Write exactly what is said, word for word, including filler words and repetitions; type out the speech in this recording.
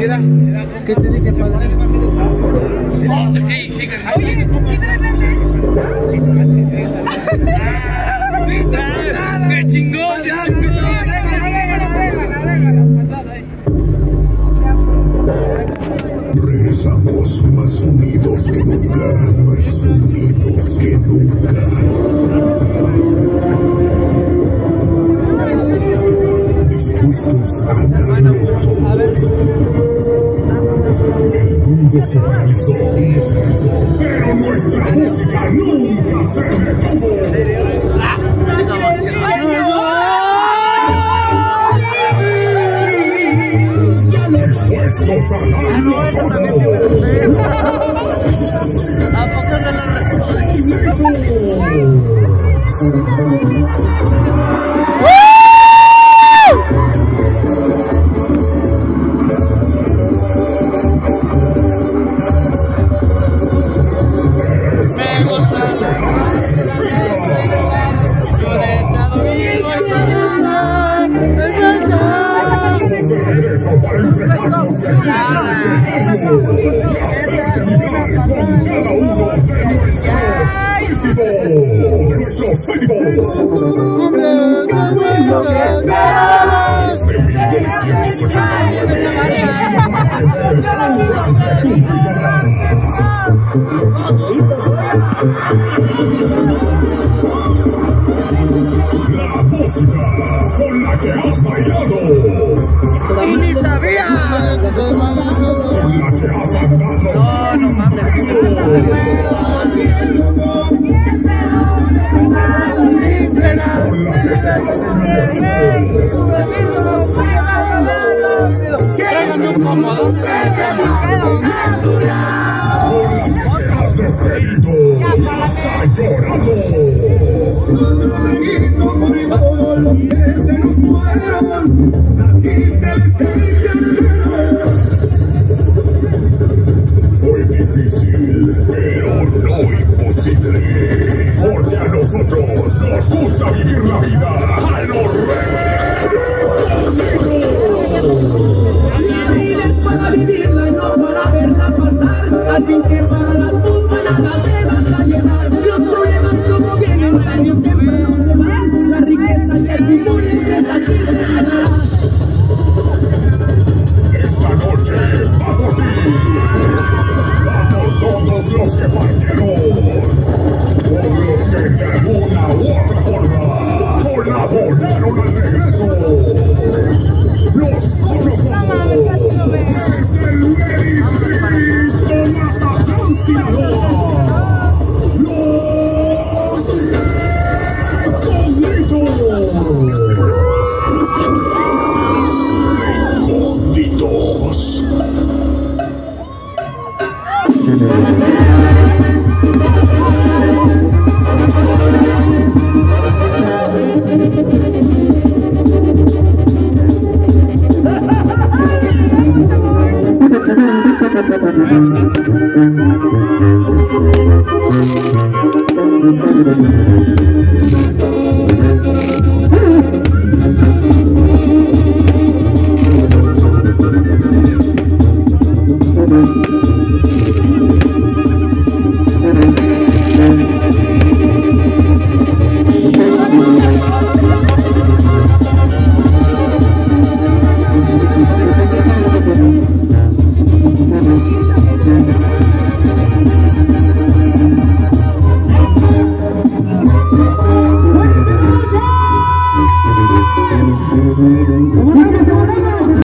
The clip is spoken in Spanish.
Mira, ¿qué te dije, padre? Sí, sí, que oye, ¡qué chingón, qué chingón! Regresamos más unidos que nunca, más unidos que nunca. Dispuestos a darlo todo. El mundo se paralizó, el mundo se paralizó, pero nuestra música nunca se detuvo. Dispuestos a darlo todo. ¿A poco se lo Para entregarnos el y hacerte vibrar con cada uno de nuestros éxitos, de nuestros éxitos. Desde mil novecientos ochenta y nueve, el soundtrack de tu vida. La música con la que has bailado. ¡Y ni sabía! Con la que has andado. No, no mames. Con la que te has enamorado. Con la que te has despedido hasta llorado. Y no murió los que se nos fueron. Aquí se les echa. Fue difícil, pero no imposible. Porque a nosotros nos gusta vivir la vida a lo La vida es para vivirla y no para verla pasar. Al fin que para la tumba nada te vas a llevar. Los problemas como vienen, tarde o temprano se van. La riqueza que acumules esa aquí se quedará. Esta noche va por ti, va por todos los que partieron, por los que de alguna u otra forma colaboraron al regreso. Nosotros somos desde el Mérito Mazatlán, Sinaloa.